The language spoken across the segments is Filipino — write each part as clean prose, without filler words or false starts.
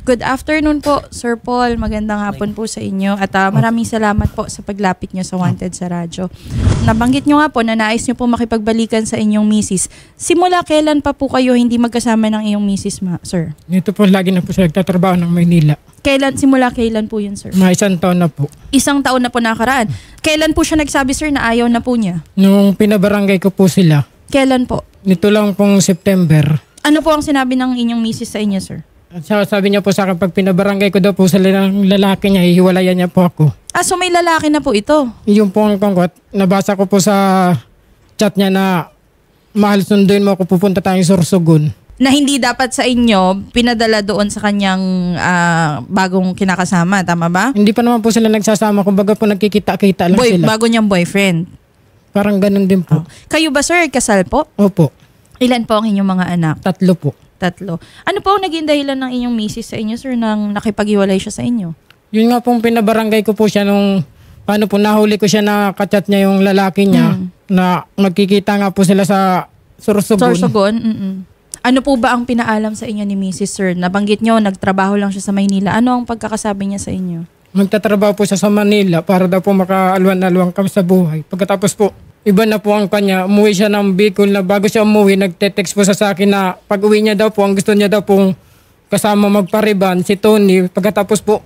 Good afternoon po, Sir Paul. Magandang hapon po sa inyo. At maraming salamat po sa paglapit nyo sa Wanted sa radyo. Nabanggit nyo nga po na nais nyo po makipagbalikan sa inyong misis. Simula kailan pa po kayo hindi magkasama ng iyong misis, sir? Ito po, lagi na po siya nagtatrabaho ng Maynila. Simula kailan po yun, sir? Mga 1 taon na po. 1 taon na po nakaraan. Kailan po siya nagsabi, sir, na ayaw na po niya? Nung pinabarangay ko po sila. Kailan po? Nito lang pong September. Ano po ang sinabi ng inyong misis sa inyo, sir? At sabi niya po sa akin, pag pinabarangay ko daw po sila ng lalaki niya, hihiwalayan niya po ako. So may lalaki na po ito? Yung po ang kongkot, nabasa ko po sa chat niya na mahal, sunduin mo ako, pupunta tayong Sorsogon. Na hindi dapat sa inyo pinadala doon sa kanyang bagong kinakasama, tama ba? Hindi pa naman po sila nagsasama, kumbaga po nagkikita-kita lang sila. Bago niyang boyfriend? Parang ganun din po. Kayo ba, sir, kasal po? Opo. Ilan po ang inyong mga anak? 3 po. 3. Ano po ang naging dahilan ng inyong misis sa inyo, sir, nang nakipag-iwalay siya sa inyo? Yun nga pong pinabarangay ko po siya nung paano po nahuli ko siya na kachat niya yung lalaki niya na magkikita nga po sila sa Sorsogon. Sorsogon? Ano po ba ang pinaalam sa inyo ni Mrs. Sir? Nabanggit nyo, nagtrabaho lang siya sa Maynila. Ano ang pagkakasabi niya sa inyo? Magtatrabaho po siya sa Manila para daw po makaalwan-alwan kami sa buhay. Pagkatapos po, iba na po ang kanya. Umuwi siya ng Bicol na bago siya umuwi, nagte-text po sa akin na pag uwi niya daw po, ang gusto niya daw pong kasama magpariban, si Tony. Pagkatapos po,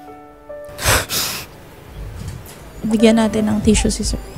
bigyan natin ng tissue si sir.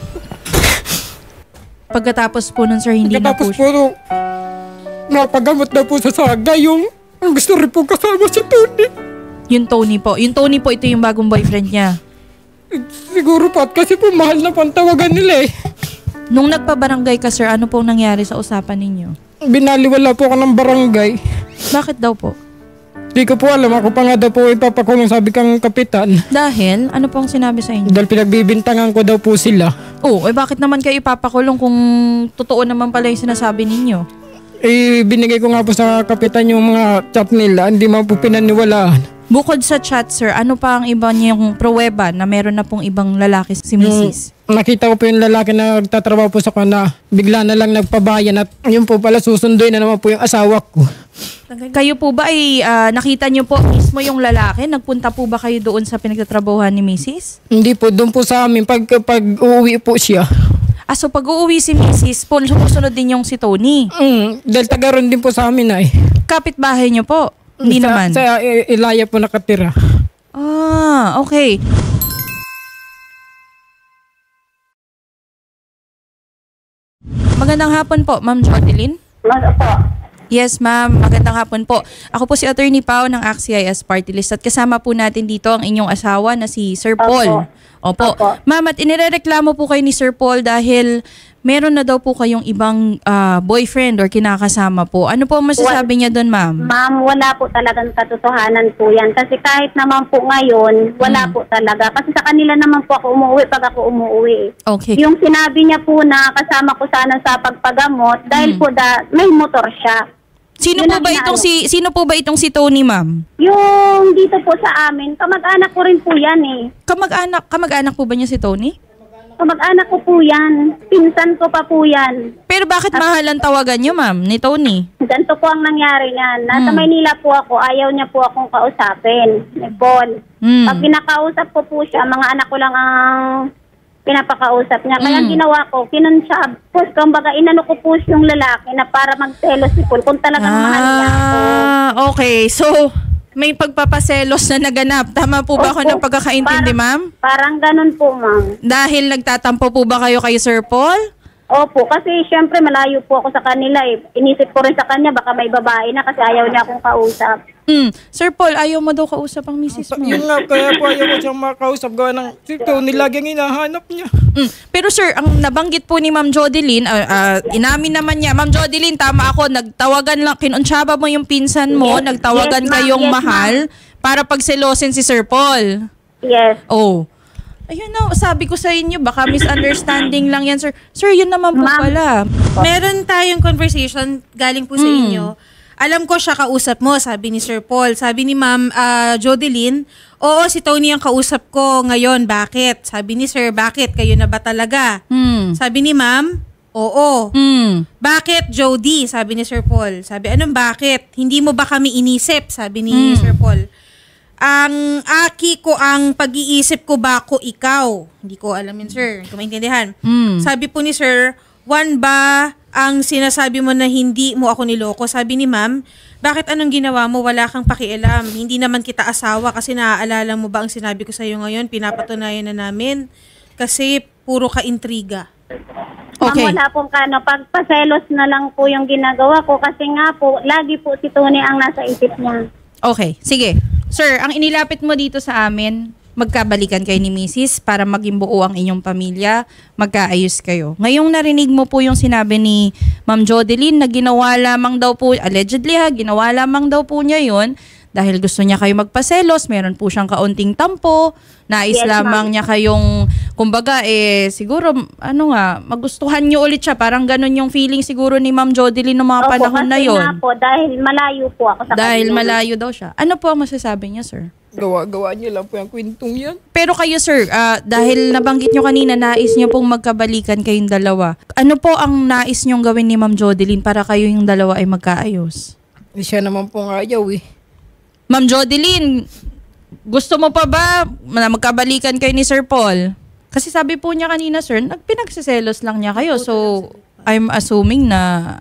Pagkatapos po nun, sir, hindi na po siya. Pagkatapos po, napagamot na po sa saga yung ang gusto rin po kasama si Tony. Yung Tony po. Yung Tony po, ito yung bagong boyfriend niya. Siguro po, kasi po mahal na pantawagan nila eh. Nung nagpabarangay ka, sir, ano pong nangyari sa usapan ninyo? Binaliwala po ako ng barangay. Bakit daw po? Di ko po alam. Ako pa nga daw po ipapakulong, sabi kang kapitan. Dahil? Ano pong sinabi sa inyo? Dahil pinagbibintangan ko daw po sila. Bakit naman kayo ipapakulong kung totoo naman pala yung sinasabi ninyo? Binigay ko nga po sa kapitan yung mga chat nila. Hindi man po pinaniwalaan. Bukod sa chat, sir, ano pa ang iba niyong pruweba na meron na pong ibang lalaki si Mrs.? Nakita ko po yung lalaki na nagtatrabaho po sa kanya. Bigla na lang nagpabayan at yun po pala susunduin na naman po yung asawa ko. Kayo po ba ay nakita niyo po mismo yung lalaki? Nagpunta po ba kayo doon sa pinagtatrabahuhan ni Mrs.? Hindi po, doon po sa amin. Pag uuwi po siya. So pag uuwi si Mrs., sumusunod din yung si Tony? Dahil taga-ron din po sa amin ay. Kapit-bahay niyo po? Hindi naman? Sa Ilaya po nakatira. Okay. Magandang hapon po, Ma'am Jodeline. Yes, ma'am. Magandang hapon po. Ako po si Attorney Pao ng ACT-CIS Party List at kasama po natin dito ang inyong asawa na si Sir Paul. Opo. Ma'am, at inirereklamo po kayo ni Sir Paul dahil meron na daw po kayong ibang boyfriend or kinakasama po. Ano po ang masasabi niya doon, ma'am? Ma'am, wala po talagang katotohanan po yan. Kasi kahit naman po ngayon, wala po talaga. Kasi sa kanila naman po ako umuwi pag ako umuwi. Okay. Yung sinabi niya po na kasama ko sana sa pagpagamot, dahil po may motor siya. Sino po ba itong si Tony, ma'am? Yung dito po sa amin, kamag-anak ko rin po yan eh. Kamag-anak po ba niya si Tony? Kamag-anak ko po yan. Pinsan ko pa po yan. Pero bakit mahalan tawagan niyo, ma'am, ni Tony? Ganito po ang nangyari niyan. Nasa Maynila po ako, ayaw niya po akong kausapin. Ni Paul. Pag pinakausap ko po siya, mga anak ko lang ang pinapakausap niya. Kaya ginawa ko, kinunsyab. Kumbaga, inano ko po yung lalaki na para magselos si Paul kung talagang mahal niya ako. Okay. So, may pagpapaselos na naganap. Tama po ba ako ng pagkakaintindi, ma'am? Parang ganun po, ma'am. Dahil nagtatampo po ba kayo kay Sir Paul? Opo, kasi syempre malayo po ako sa kanila eh. Inisip ko rin sa kanya, baka may babae na kasi ayaw niya akong kausap. Sir Paul, ayaw mo daw kausap ang misis mo. Yun nga, kaya po ayaw ko siyang makausap gawa ng si Tony, laging hinahanap niya. Pero sir, ang nabanggit po ni Ma'am Jodeline, inamin naman niya, Ma'am Jodeline, tama ako, nagtawagan lang, kinunsyaba mo yung pinsan mo, nagtawagan kayong mahal para pagselosin si Sir Paul. Yes. Ayun na, sabi ko sa inyo, baka misunderstanding lang yan, sir. Sir, yun naman po pala. Meron tayong conversation galing po sa inyo. Alam ko siya kausap mo, sabi ni Sir Paul. Sabi ni Ma'am Jodeline, oo, si Tony ang kausap ko ngayon. Bakit? Sabi ni Sir, bakit? Kayo na ba talaga? Sabi ni Ma'am, Oo. Bakit, Jody? Sabi ni Sir Paul. Sabi, anong bakit? Hindi mo ba kami inisip? Sabi ni Sir Paul. Ang aki ko, ang pag-iisip ko ba ko ikaw? Hindi ko alam yun, sir. Kung maintindihan. Sabi po ni Sir, Juan ba ang sinasabi mo na hindi mo ako niloko? Sabi ni ma'am, bakit anong ginawa mo? Wala kang pakialam. Hindi naman kita asawa kasi naaalala mo ba ang sinabi ko sa iyo ngayon? Pinapatunayan na namin. Kasi puro ka intriga. Okay. Ma'am, wala pong pagpaselos na lang po yung ginagawa ko kasi nga po, lagi po si Tony ang nasa isip niya. Okay, sige. Sir, ang inilapit mo dito sa amin, magkabalikan kayo ni Mrs. para maging buo ang inyong pamilya, magkaayos kayo. Ngayong narinig mo po yung sinabi ni Ma'am Jodeline na ginawa lamang daw po, allegedly ginawa lamang daw po niya yun dahil gusto niya kayo magpaselos, meron po siyang kaunting tampo, nais lamang niya kayong, kumbaga siguro, magustuhan niyo ulit siya. Parang ganun yung feeling siguro ni Ma'am Jodeline noong mga panahon na yun. Nga po, dahil malayo po ako sa kanya. Dahil malayo daw siya. Ano po ang masasabi niya, sir? Gawa-gawa niya lang po yung kwentong yan. Pero kayo, sir, dahil nabanggit nyo kanina, nais nyo pong magkabalikan kayong dalawa. Ano po ang nais nyong gawin ni Ma'am Jodeline para kayo yung dalawa ay magkaayos? Siya naman po nga ayaw Ma'am Jodeline, gusto mo pa ba na magkabalikan kayo ni Sir Paul? Kasi sabi po niya kanina, sir, pinagsiselos lang niya kayo. So, I'm assuming na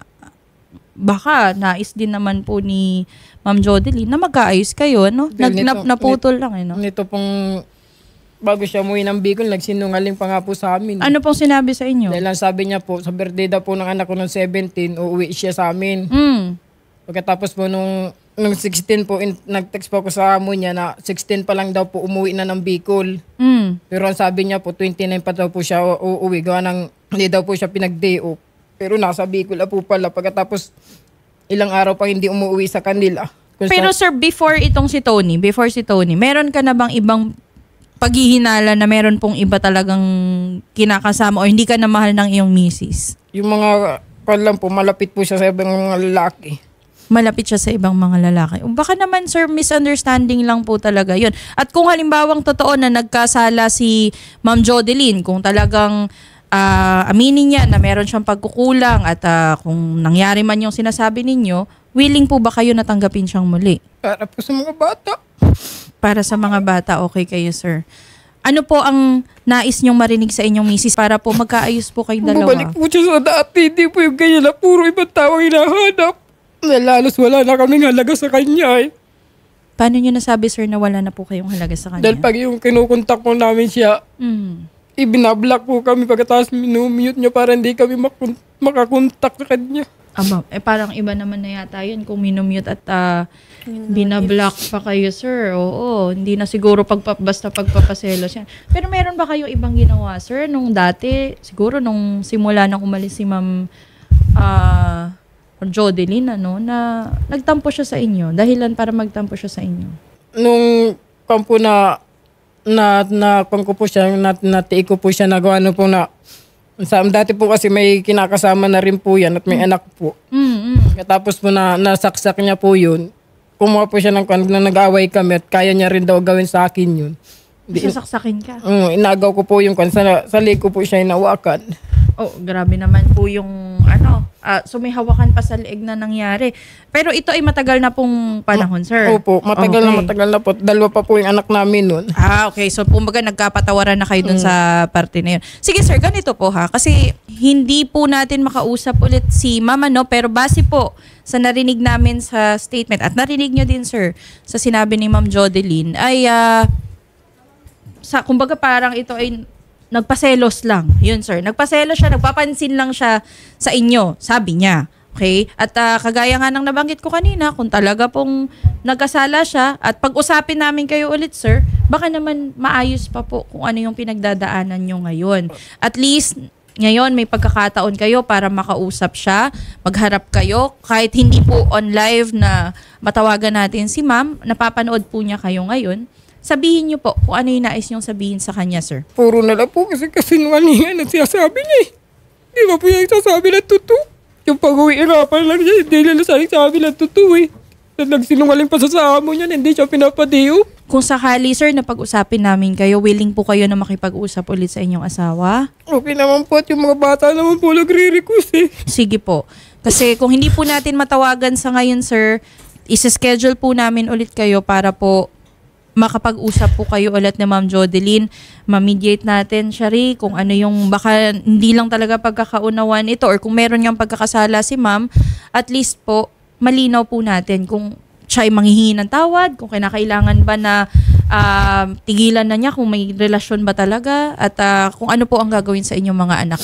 baka nais din naman po ni Ma'am Jodeline na magkaayos kayo, no? Naputol lang, no? Nito pong, bago siya umuwi ng Bicol, nagsinungaling pa nga po sa amin. Ano pong sinabi sa inyo? Dahil lang sabi niya po, sa birthday daw po ng anak ko noong 17, uuwi siya sa amin. Pagkatapos po nung 16 po, nag-text po ako sa amo niya na 16 pa lang daw po umuwi na ng Bicol. Pero ang sabi niya po, 29 pa daw po siya uuwi. Gawa ng, hindi daw po siya pinag-day off. Pero nasa Bicol po pala. Pagkatapos, ilang araw pa hindi umuwi sa kanila. Pero sir, before si Tony, meron ka na bang ibang paghihinala na meron pong iba talagang kinakasama o hindi ka na mahal ng iyong misis? Yung mga, lang po, malapit po siya sa ibang mga lalaki. Malapit siya sa ibang mga lalaki. O baka naman, sir, misunderstanding lang po talaga yun. At kung halimbawang totoo na nagkasala si Ma'am Jodeline, kung talagang aminin niya na meron siyang pagkukulang at kung nangyari man yung sinasabi ninyo, willing po ba kayo natanggapin siyang muli? Para po sa mga bata. Para sa mga bata, okay kayo, sir. Ano po ang nais niyong marinig sa inyong misis para po magkaayos po kayong dalawa? Bumalik po siya sa dati. Hindi po yung ganyan na puro ibang tao hinahanap. Lalos wala na kaming halaga sa kanya Paano niyo nasabi, sir, na wala na po kayong halaga sa kanya? Dahil pag yung kinukontak po namin siya, ibinablock po kami pagkatapos minumute niya para hindi kami makakontak sa kanya. Parang iba naman na yata yun kung minumute at binablock pa kayo, sir. Oo, hindi na siguro basta pagpapaselos yan. Pero meron ba kayong ibang ginawa, sir, nung dati? Siguro nung simula nang umalis si Ma'am Jodeline, na nagtampo siya sa inyo. Dahilan para magtampo siya sa inyo. Nung kampo na kung po siya, natiik ko po siya nagawa po na dati po kasi may kinakasama na rin po yan at may anak po. Tapos po nasaksak niya po yun. Kumuha po siya na nag-away kami at kaya niya rin daw gawin sa akin yun. Sasaksakin ka? Inagaw ko po yung sa leg ko po siya inawakan. Oh, grabe naman po yung so may hawakan pa sa leeg na nangyari. Pero ito ay matagal na pong panahon, sir. Opo, matagal na po. Dalawa pa po yung anak namin nun. Okay. So kumbaga nagkapatawaran na kayo dun sa parte na yun. Sige, sir, ganito po kasi hindi po natin makausap ulit si Mama, pero base po sa narinig namin sa statement at narinig nyo din, sir, sa sinabi ni Ma'am Jodeline ay kumbaga parang ito ay nagpaselos lang. Yun, sir. Nagpaselos siya, nagpapansin lang siya sa inyo, sabi niya. Okay? At kagaya nga ng nabanggit ko kanina, kung talaga pong nagkasala siya at pag-usapin namin kayo ulit, sir, baka naman maayos pa po kung ano yung pinagdadaanan nyo ngayon. At least, ngayon may pagkakataon kayo para makausap siya, magharap kayo, kahit hindi po on live na matawagan natin si ma'am, napapanood po niya kayo ngayon. Sabihin niyo po kung ano yung nais niyong sabihin sa kanya, sir. Puro na lang po kasi nungalingan ang sinasabi niya Di ba po yung sasabi ng totoo? Yung pag-uwi irapan lang niya, hindi nila sabi ng totoo Nagsinungaling pa sa amo niya, hindi siya pinapadiyo. Kung sakali, sir, na pag-usapin namin kayo, willing po kayo na makipag-usap ulit sa inyong asawa? Okay naman po at yung mga bata naman po nagre-request eh. Sige po. Kasi kung hindi po natin matawagan sa ngayon, sir, isa-schedule po namin ulit kayo para po makapag-usap po kayo ulit ni Ma'am Jodeline. Ma-mediate natin, Shari, kung ano yung baka hindi lang talaga pagkakaunawan ito or kung meron niyang pagkakasala si Ma'am, at least po, malinaw po natin kung siya ay manghihingi ng tawad, kung kinakailangan ba na tigilan na niya, kung may relasyon ba talaga, at kung ano po ang gagawin sa inyong mga anak.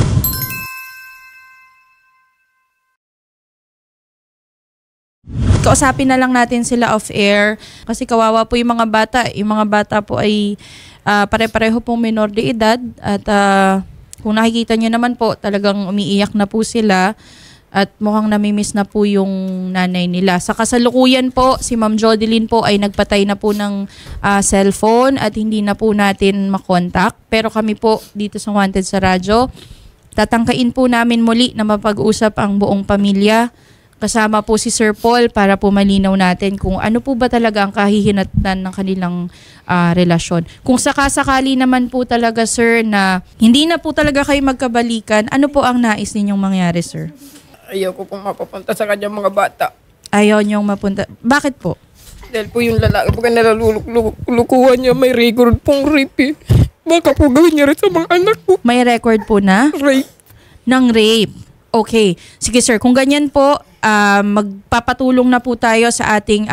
Kausapin na lang natin sila off-air kasi kawawa po yung mga bata. Yung mga bata po ay pare-pareho pong minor de edad at kung nakikita nyo naman po, talagang umiiyak na po sila. At mukhang namimiss na po yung nanay nila. Sa kasalukuyan po, si Ma'am Jodeline po ay nagpatay na po ng cellphone at hindi na po natin makontak. Pero kami po dito sa Wanted sa Radyo, tatangkain po namin muli na mapag-usap ang buong pamilya. Kasama po si Sir Paul para po malinaw natin kung ano po ba talaga ang kahihinatnan ng kanilang relasyon. Kung sakasakali naman po talaga, sir, na hindi na po talaga kayo magkabalikan, ano po ang nais ninyong mangyari, sir? Ayaw ko pong mapapunta sa kanyang mga bata. Ayaw niyong mapunta. Bakit po? Dahil po yung lalaki, pagka nalalulukuhan niya, may record pong rape eh. Baka po gawin niya rin sa mga anak ko. May record po na? Rape. Ng rape. Okay. Sige, sir. Kung ganyan po, magpapatulong na po tayo sa ating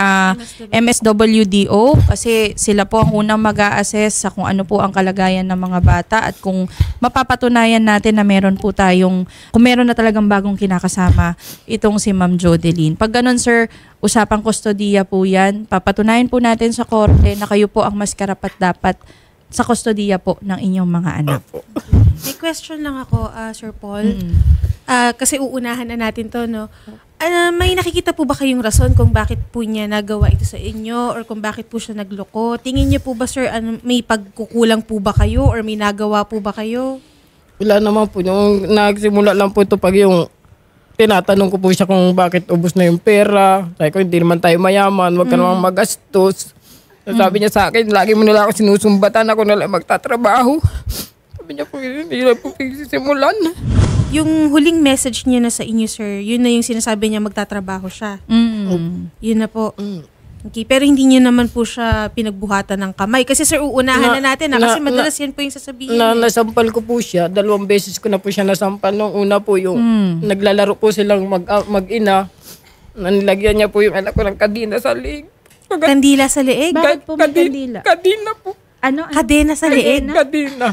MSWDO kasi sila po ang unang mag-a-assess sa kung ano po ang kalagayan ng mga bata at kung mapapatunayan natin na meron po tayong, kung meron na talagang bagong kinakasama itong si Ma'am Jodeline. Pag ganun, sir, usapang kustodiya po yan. Papatunayan po natin sa korte na kayo po ang mas karapat dapat sa kustodiya po ng inyong mga anak. May question lang ako, Sir Paul. Kasi uunahan na natin to, no? May nakikita po ba kayong rason kung bakit po niya nagawa ito sa inyo or kung bakit po siya nagloko? Tingin niyo po ba, sir, may pagkukulang po ba kayo or may nagawa po ba kayo? Wala naman po. Yung nagsimula lang po ito pag yung tinatanong ko po siya kung bakit ubos na yung pera. Sabi ko, hindi naman tayo mayaman. Huwag ka naman magastos. Sabi niya sa akin, lagi mo nila ako sinusumbatan, ako nalang magtatrabaho. Sabi niya po, hindi na po sisimulan. Yung huling message niya na sa inyo, sir, yun na yung sinasabi niya magtatrabaho siya. Yun na po. Okay, pero hindi niyo naman po siya pinagbuhatan ng kamay. Kasi sir, uunahan na natin kasi madalas yan po yung sasabihin. Nasampal ko po siya. 2 beses ko na po siya nasampal. Nung una po yung naglalaro po silang mag-ina. Nanilagyan niya po yung anak ko ng kadina sa liig. Kandila sa liig? Bakit po may kandila? Kadina po. Ano? Kadena sa liig? Kadina.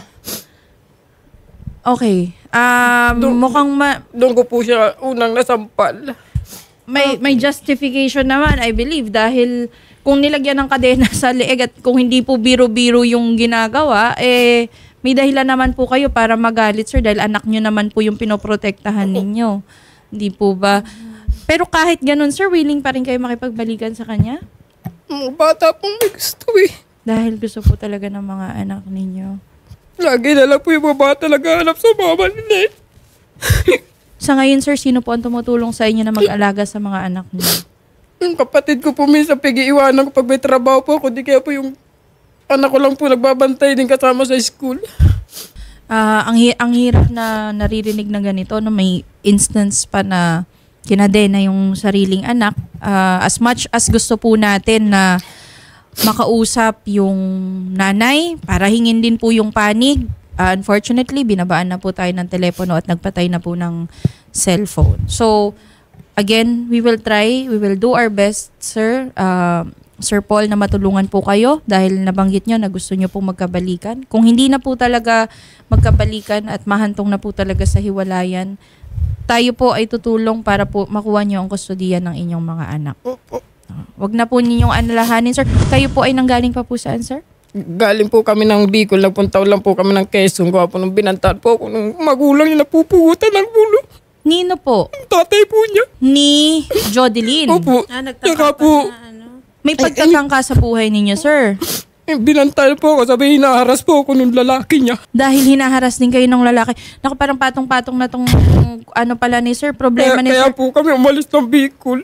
Okay. Mukhang doon ko po siya unang nasampal. may justification naman, I believe, dahil kung nilagyan ng kadena sa leeg at kung hindi po biro-biro yung ginagawa, may dahilan naman po kayo para magalit, sir, dahil anak nyo naman po yung pinoprotektahan ninyo. Hindi po ba? Pero kahit ganun, sir, willing pa rin kayo makipagbalikan sa kanya? Bata pong may gusto eh. Dahil gusto po talaga ng mga anak ninyo. Lagi na lang po yung mga bata nag-aanap sa mama nila. Sa ngayon, sir, sino po ang tumutulong sa inyo na mag-alaga sa mga anak niyo? Yung kapatid ko po minsan pag-iiwanan ko pag may trabaho po ako. Di kaya po yung anak ko lang po nagbabantay din kasama sa school. Ang hirap na naririnig na ganito na may instance pa na kinadena yung sariling anak. As much as gusto po natin na makausap yung nanay para hingin din po yung panig, unfortunately, binabaan na po tayo ng telepono at nagpatay na po ng cellphone. So, again, we will try, we will do our best, sir. Sir Paul, na matulungan po kayo dahil nabanggit nyo na gusto nyo po magkabalikan. Kung hindi na po talaga magkabalikan at mahantong na po talaga sa hiwalayan, tayo po ay tutulong para po makuha nyo ang kustodiya ng inyong mga anak. Wag na po ninyong analahanin, sir. Kayo po ay nanggaling pa po saan, sir? Galing po kami ng Bicol. Nagpunta lang po kami ng Quezon. Gawa po nung binantaan po ako nung magulang niya napupugutan ng bulo. Nino po? Tatay po niya. Ni Jodeline? Opo. Nagtaka po. May pagtatangka sa buhay ninyo, sir. Binantal po ako. Sabi, hinaharas po ako nung lalaki niya. Dahil hinaharas din kayo ng lalaki. Naku, parang patong-patong na tong ano pala ni sir. Problema ni kaya sir. po kami umalis ng Bicol.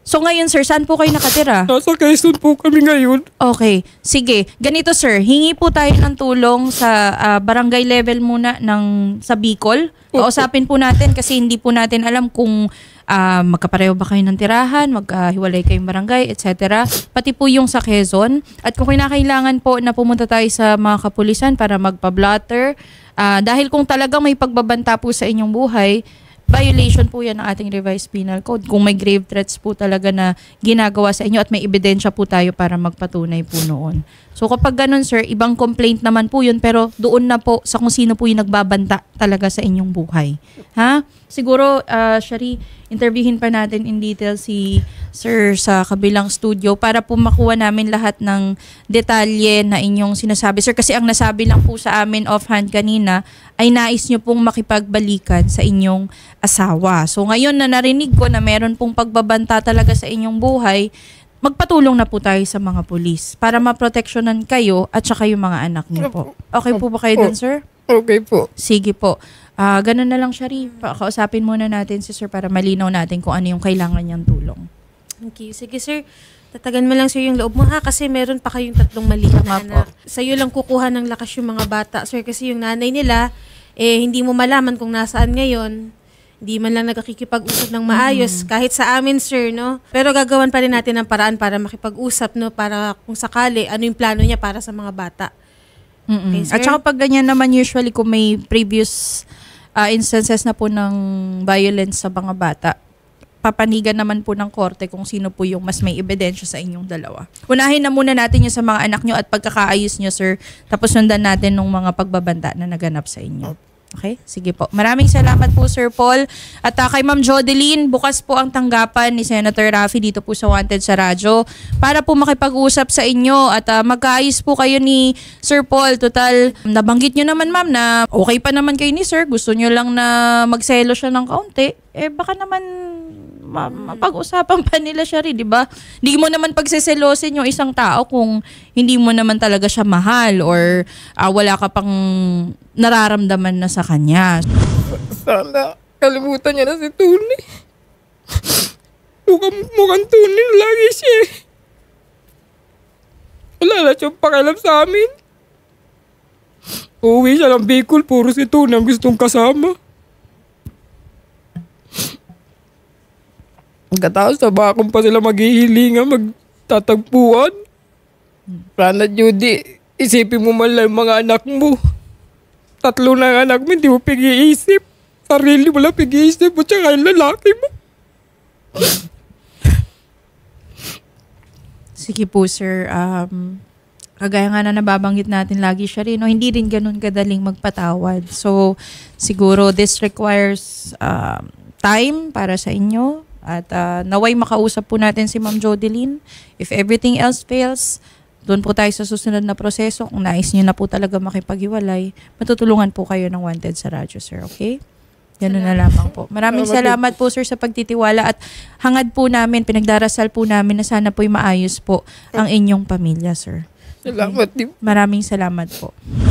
So ngayon sir, saan po kayo nakatira? Nasa Quezon po kami ngayon. Okay. Sige. Ganito sir, hingi po tayo ng tulong sa barangay level muna sa Bicol. Kausapin po natin kasi hindi po natin alam kung magkapareho ba kayo ng tirahan, maghiwalay kayong barangay, etc. Pati po yung sa Quezon. At kung kinakailangan po na pumunta tayo sa mga kapulisan para magpa-blotter, dahil kung talagang may pagbabanta po sa inyong buhay, violation po yan ng ating revised penal code. Kung may grave threats po talaga na ginagawa sa inyo at may ebidensya po tayo para magpatunay po noon. So kapag ganun sir, ibang complaint naman po yun pero doon na po sa kung sino po yung nagbabanta talaga sa inyong buhay. Ha? Siguro, Shari, interviewin pa natin in detail si sir sa kabilang studio para po makuha namin lahat ng detalye na inyong sinasabi. Sir, kasi ang nasabi lang po sa amin offhand kanina ay nais nyo pong makipagbalikan sa inyong asawa. So ngayon na narinig ko na meron pong pagbabanta talaga sa inyong buhay, magpatulong na po tayo sa mga pulis para maproteksyonan kayo at saka yung mga anak niyo po. Okay po ba kayo dun, sir? Okay po. Sige po. Ganun na lang, Shari. Kausapin muna natin si sir para malinaw natin kung ano yung kailangan niyang tulong. Okay. Sige, sir. Tatagan mo lang, sir, yung loob mo, ha? Kasi meron pa kayong 3 maliit na anak. Sa'yo lang kukuha ng lakas yung mga bata, sir. Kasi yung nanay nila, hindi mo malaman kung nasaan ngayon. Hindi man lang nagkikipag-usap ng maayos. Kahit sa amin, sir, no? Pero gagawan pa rin natin ng paraan para makipag-usap, no? Para kung sakali, ano yung plano niya para sa mga bata. Okay, sir? At saka pag ganyan naman, usually kung may previous instances na po ng violence sa mga bata, papanigan naman po ng korte kung sino po yung mas may ebidensya sa inyong dalawa. Unahin na muna natin yung sa mga anak nyo at pagkakaayos nyo, sir. Tapos sundan natin ng mga pagbabanta na naganap sa inyo. Okay? Sige po. Maraming salamat po, Sir Paul. At kay Ma'am Jodeline, bukas po ang tanggapan ni Senator Raffy dito po sa Wanted sa Radyo para po makipag-usap sa inyo at magkaayos po kayo ni Sir Paul. Total, nabanggit nyo naman, ma'am, na okay pa naman kayo ni Sir. Gusto nyo lang na magselo siya ng kaunti. Baka naman mapag-usapan pa nila siya rin, di ba? Hindi mo naman pagseselosin yung isang tao kung hindi mo naman talaga siya mahal or wala ka pang nararamdaman na sa kanya. Sana kalimutan niya na si Tony. Mukhang Tony lagi siya. Wala na siyang pakialam sa amin. Uuwi siya ng Bicol, puro si Tony ang gustong kasama. Pagkatapos sa bakong pa sila maghihilingan, magtatagpuan. Rana Judy, isipin mo man lang mga anak mo. 3 na anak mo, hindi mo pag-iisip. Sarili mo lang pag-iisip mo, tsaka yung lalaki mo. Sige po, sir. Kagaya nga na nababanggit natin lagi siya rin, no? Hindi rin ganun kadaling magpatawad. So, siguro this requires time para sa inyo. At naway makausap po natin si Ma'am Jodeline. If everything else fails, doon po tayo sa susunod na proseso. Kung nais nyo na po talaga makipag-iwalay, matutulungan po kayo ng Wanted sa Radyo, sir. Okay? Ganun na lamang po. Maraming salamat po, sir, sa pagtitiwala at hangad po namin, pinagdarasal po namin na sana po'y maayos po ang inyong pamilya, sir. Salamat din. Maraming salamat po.